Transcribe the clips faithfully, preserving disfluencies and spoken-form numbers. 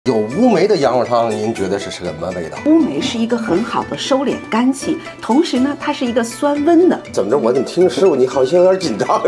有乌梅的羊肉汤，您觉得是什么味道？ 乌梅是一个很好的收敛肝气，同时呢，它是一个酸温的。 怎么着？我怎么听师傅你好像有点紧张？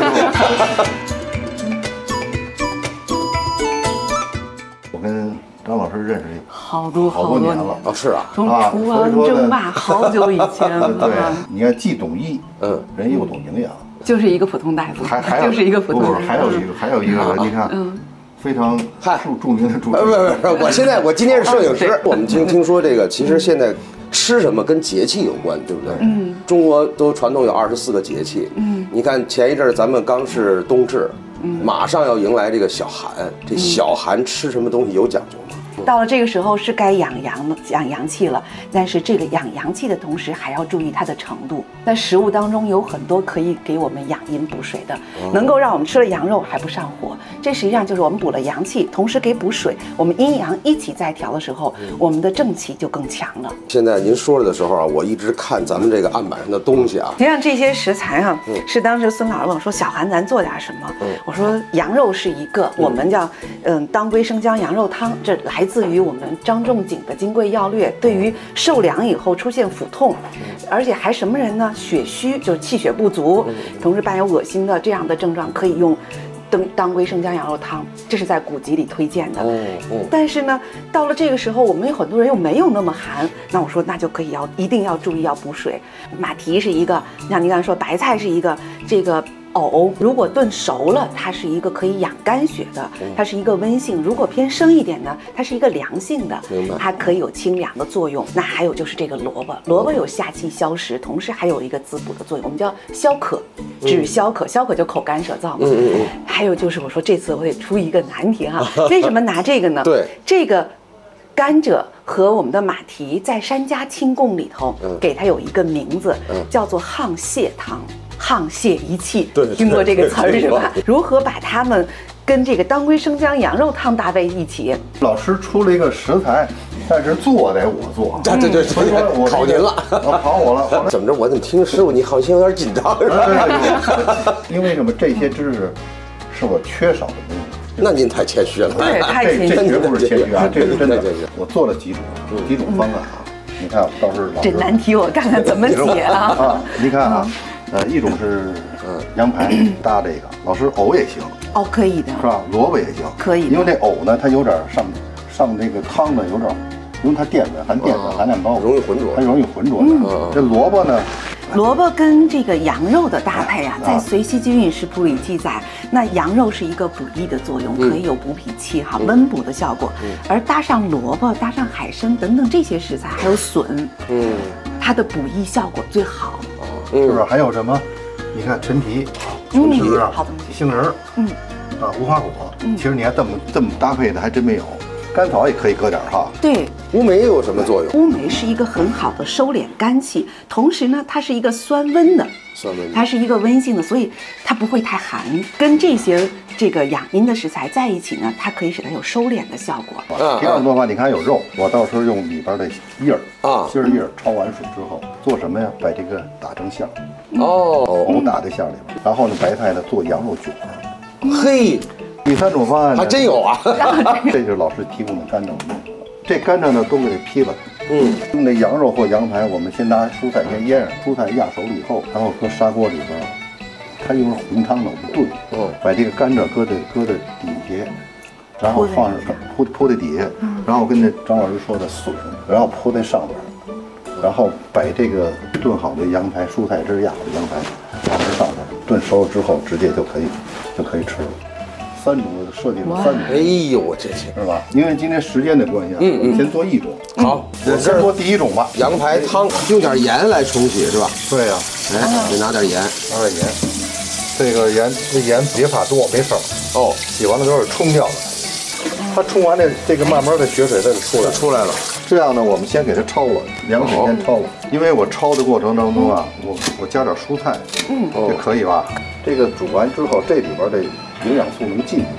我跟张老师认识好多好多年了。 哦，是啊， 从厨王争霸好久以前了。 对，你看既懂医，嗯，人又懂营养， 就是一个普通大夫， 还还就是一个普通大夫。 还有一个，还有一个，你看，嗯。非常著著名的主持人。 不不不，我现在我今天是摄影师。我们听听说这个，其实现在吃什么跟节气有关，对不对？嗯。中国都传统有二十四个节气。嗯。你看前一阵咱们刚是冬至，嗯，马上要迎来这个小寒，这小寒吃什么东西有讲究吗？ 到了这个时候是该养阳了，养阳气了。但是这个养阳气的同时，还要注意它的程度。在食物当中有很多可以给我们养阴补水的，能够让我们吃了羊肉还不上火。这实际上就是我们补了阳气，同时给补水。我们阴阳一起在调的时候，我们的正气就更强了。 现在您说了的时候啊，我一直看咱们这个案板上的东西啊。 实际上这些食材啊，是当时孙老师问我说：“小韩，咱做点什么？”我说：“羊肉是一个，我们叫嗯当归生姜羊肉汤，这来自于我们张仲景的《金匮要略》，对于受凉以后出现腹痛，而且还什么人呢？血虚，就是气血不足，同时伴有恶心的这样的症状，可以用当当归生姜羊肉汤，这是在古籍里推荐的。但是呢，到了这个时候，我们有很多人又没有那么寒，那我说那就可以要一定要注意要补水。马蹄是一个，像您刚才说白菜是一个，这个。藕如果炖熟了，它是一个可以养肝血的，它是一个温性；如果偏生一点呢，它是一个凉性的，它可以有清凉的作用。那还有就是这个萝卜，萝卜有下气消食，同时还有一个滋补的作用，我们叫消渴，治消渴，消渴就口干舌燥嘛。还有就是我说这次我得出一个难题哈，为什么拿这个呢？ 对， 这个甘蔗和我们的马蹄在山家清供里头，给它有一个名字，叫做항泻汤。沆瀣一气，听过这个词儿是吧？如何把它们跟这个当归生姜羊肉汤搭在一起？ 老师出了一个食材，但是做得我做， 对对对，所以说考您了， 考我了。 怎么着？我怎么听师傅你好像有点紧张？ 因为什么？这些知识是我缺少的东西。 那您太谦虚了， 对，太谦虚了。这绝不是谦虚啊，这是真的。我做了几种几种方案啊，你看，到时候这难题我看看怎么解啊？ 啊，你看啊。呃，一种是呃羊排搭这个，老师藕也行， 哦，可以的， 是吧？萝卜也行， 可以。 因为这藕呢，它有点上上这个汤呢，有点，因为它淀粉含淀粉含量高， 容易浑浊， 它容易浑浊的。这萝卜呢， 萝卜跟这个羊肉的搭配啊，在《随西居饮食谱》里记载，那羊肉是一个补益的作用，可以有补脾气哈、温补的效果，而搭上萝卜、搭上海参等等这些食材，还有笋，嗯，它的补益效果最好。 是不是还有什么？你看陈皮，陈皮啊，杏仁，嗯，啊，无花果，其实你还这么这么搭配的还真没有。甘草也可以搁点哈。 对， 乌梅有什么作用？ 乌梅是一个很好的收敛肝气，同时呢，它是一个酸温的， 酸温， 它是一个温性的，所以它不会太寒。跟这些这个养阴的食材在一起呢，它可以使它有收敛的效果。 第二种做法，你看有肉，我到时候用里边的叶儿啊，芯儿叶儿焯完水之后，做什么呀？把这个打成馅儿，哦，藕打在馅儿里边，然后呢，白菜呢做羊肉卷。 嘿。 第三种方案还真有啊， 这就是老师提供的甘蔗。这甘蔗呢都给它劈了，嗯，用那羊肉或羊排，我们先拿蔬菜先腌上，蔬菜压熟了以后，然后搁砂锅里边，它用红汤呢炖，嗯，把这个甘蔗搁在搁在底下，然后放上铺铺在底下，然后跟那张老师说的笋，然后铺在上边，然后把这个炖好的羊排、蔬菜汁压好的羊排放在上边，炖熟了之后直接就可以就可以吃了。三种设计了三种， 哎呦，我这些是吧？因为今天时间的关系啊，嗯嗯，先做一种。 好， 我先做第一种吧。 羊排汤用点盐来冲洗是吧？ 对呀， 哎，得拿点盐， 拿点盐。这个盐，这盐别怕多，没事儿。哦，洗完了之后冲掉了，它冲完这这个慢慢的血水它就出来出来了。 这样呢，我们先给它焯了，凉水先焯了。因为我焯的过程当中啊，我我加点蔬菜，嗯，这可以吧？这个煮完之后，这里边的营养素能进去。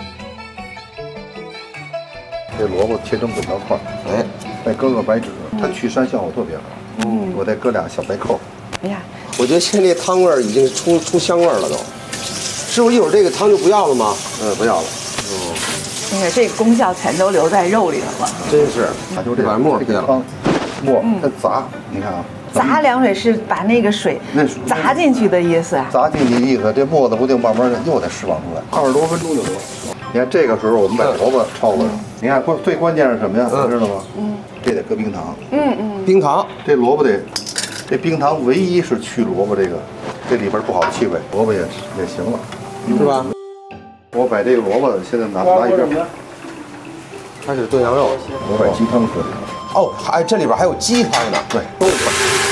这萝卜切成滚刀块，哎，再搁个白芷，它去膻效果特别好。嗯，我再搁俩小白扣。 哎呀， 我觉得现在这汤味儿已经出出香味儿了都。师傅，一会儿这个汤就不要了吗？ 嗯，不要了。哦， 那个这个功效全都留在肉里了嘛。 真是， 它就这把沫撇了， 沫它砸，你看啊。 砸凉水是把那个水砸进去的意思啊？ 砸进去意思，这沫子不就慢慢的又得释放出来，二十多分钟就得。你看这个时候我们把萝卜焯了，你看关最关键是什么呀？你知道吗？嗯，这得搁冰糖。 嗯嗯， 冰糖， 这萝卜得，这冰糖唯一是去萝卜这个这里边不好的气味，萝卜也也行了， 是吧？ 我把这个萝卜现在拿拿一边， 开始炖羊肉， 我把鸡汤搁里头。 哦，还这里边还有鸡汤呢， 对， 都有。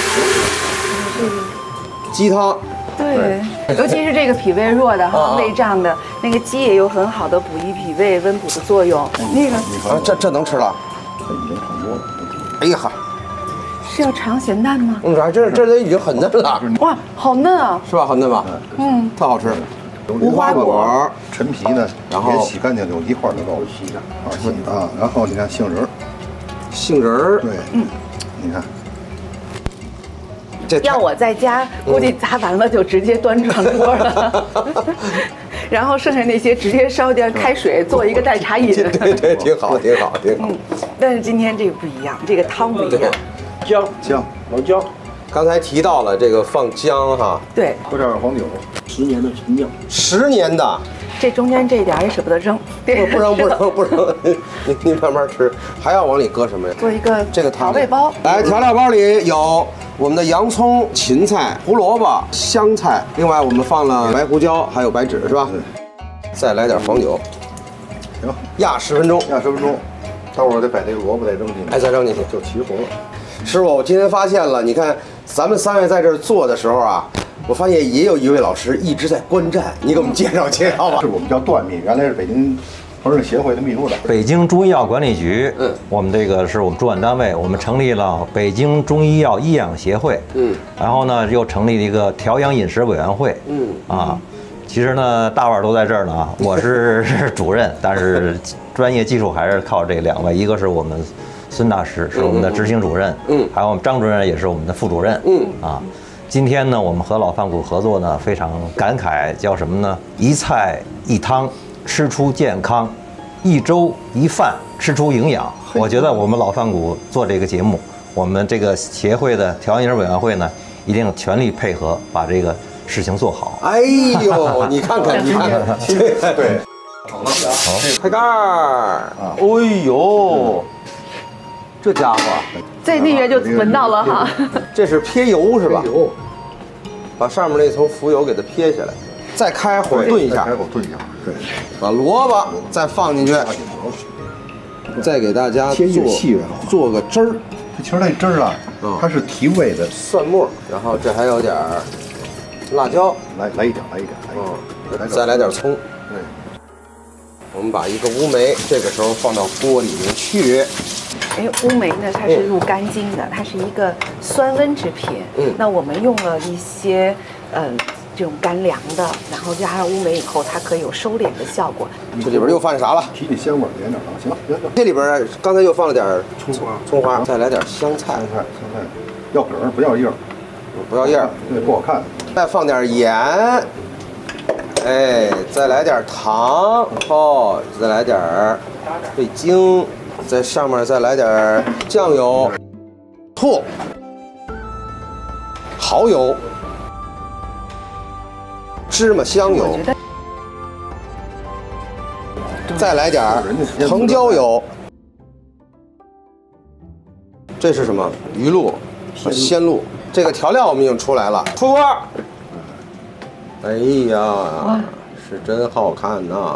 鸡汤， 对，尤其是这个脾胃弱的哈、胃胀的，那个鸡也有很好的补益脾胃、温补的作用。那个啊，这这能吃了？ 这已经差不多了。 哎呀哈， 是要尝咸淡吗？ 嗯，还真是，这都已经很嫩了， 哇，好嫩啊！ 是吧？很嫩吧？嗯，特好吃。无花果、 陈皮呢， 然后也洗干净就一块儿就够了，洗的啊洗啊，然后你看杏仁儿。 杏仁儿， 对，嗯，你看， 这要我在家，估计砸完了就直接端上桌了，然后剩下那些直接烧掉开水做一个代茶饮。 对对，挺好，挺好，挺好。 嗯，但是今天这个不一样，这个汤不一样。 姜姜， 老姜， 刚才提到了这个放姜哈， 对， 搁点黄酒， 十年的陈酿， 十年的。 这中间这一点也舍不得扔， 不不扔不扔不扔，你你慢慢吃。还要往里搁什么呀？ 做一个这个调味包。 来，调料包里有我们的洋葱、芹菜、胡萝卜、香菜，另外我们放了白胡椒，还有白芷，是吧？再来点黄酒， 行， 压十分钟， 压十分钟。待会儿得把这个萝卜再扔进去， 哎，再扔进去就齐活了。 师傅，我今天发现了，你看咱们三位在这儿做的时候啊。 我发现也有一位老师一直在观战，你给我们介绍介绍吧。 是我们叫段秘，原来是北京烹饪协会的秘书长。 北京中医药管理局， 嗯， 我们这个是我们主管单位，我们成立了北京中医药医养协会， 嗯， 然后呢又成立了一个调养饮食委员会， 嗯啊，其实呢大腕儿都在这儿呢啊，我是是主任，但是专业技术还是靠这两位，一个是我们孙大师是我们的执行主任， 嗯， 还有我们张主任也是我们的副主任， 嗯啊。 今天呢，我们和老饭骨合作呢，非常感慨，叫什么呢？一菜一汤，吃出健康；一粥一饭，吃出营养。我觉得我们老饭骨做这个节目，我们这个协会的调养饮食委员会呢，一定全力配合，把这个事情做好。 哎呦，你看看，你看看， 对， 好， 开盖儿，哎呦，这家伙， 在那边就闻到了哈。 这是撇油是吧？ 油， 把上面那层浮油给它撇下来，再开火炖一下， 开火炖一下，对， 把萝卜再放进去，再给大家做做个汁儿。 这其实那汁儿啊，它是提味的， 蒜末，然后这还有点儿辣椒， 来来一点，来一点， 嗯，再来点葱。 对， 我们把一个乌梅这个时候放到锅里面去。 因为乌梅呢，它是入肝经的，它是一个酸温之品。 嗯， 那我们用了一些，嗯、呃，这种干凉的，然后加上乌梅以后，它可以有收敛的效果。 这里边又放啥了？ 提提香味儿，点点儿，行，行行。 这里边刚才又放了点葱花，葱花，再来点香菜， 香菜，香菜，要梗儿不要叶儿， 不要叶儿， 对，不好看。 再放点盐，哎，再来点糖，哦，再来点味精。在上面再来点酱油、醋、蚝油、芝麻香油，再来点藤椒油。这是什么？鱼露、鲜露。这个调料我们已经出来了，出锅。哎呀，是真好看呐！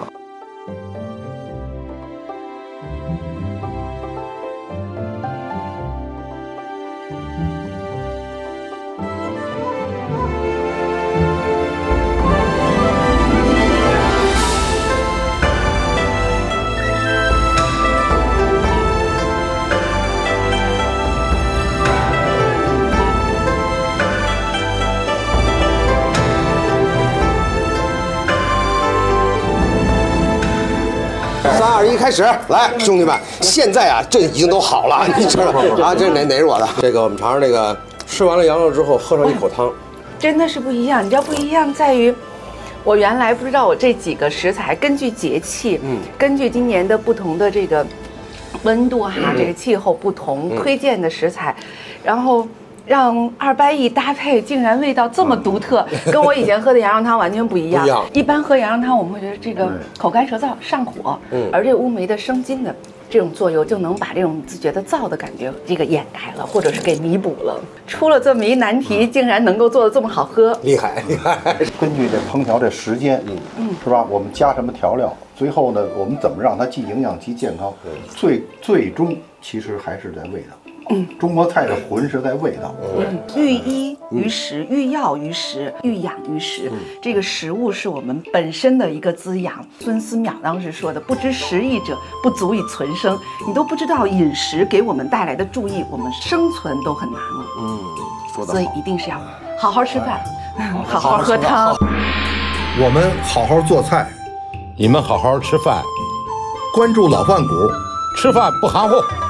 三二一，开始！来，兄弟们，现在啊，这已经都好了，你知道吗？啊，这哪哪是我的？这个我们尝尝这个，吃完了羊肉之后，喝上一口汤， 真的是不一样。你知道不一样在于， 我原来不知道我这几个食材根据节气，嗯，根据今年的不同的这个温度哈，嗯、这个气候不同，嗯、推荐的食材，然后。让二掰一搭配，竟然味道这么独特，跟我以前喝的羊肉汤完全不一样。 不一样。 一般喝羊肉汤，我们会觉得这个口干舌燥、上火，嗯，而这个乌梅的生津的这种作用，就能把这种自觉的燥的感觉这个掩盖了，或者是给弥补了。出了这么一难题，竟然能够做得这么好喝， 厉害厉害！ 根据这烹调这时间，嗯嗯，是吧？我们加什么调料？最后呢，我们怎么让它既营养既健康？最最终其实还是在味道。嗯，中国菜的魂是在味道。 嗯，寓医于食，寓药于食，寓养于食。嗯、这个食物是我们本身的一个滋养。孙思邈当时说的：“不知食益者，不足以存生。”你都不知道饮食给我们带来的注意，我们生存都很难了。 嗯，说得好。 所以一定是要好好吃饭，好好喝汤。 我们好好做菜， 你们好好吃饭。 关注老饭骨， 吃饭不含糊。